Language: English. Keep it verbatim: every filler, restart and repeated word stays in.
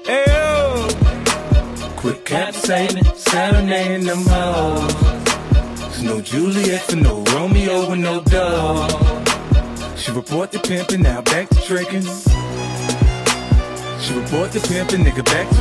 Ayo. Quit capsating, serenading them hoes. There's no Juliet for no Romeo with no dog. She report the pimpin', now back to trickin'. She report the pimpin', nigga back to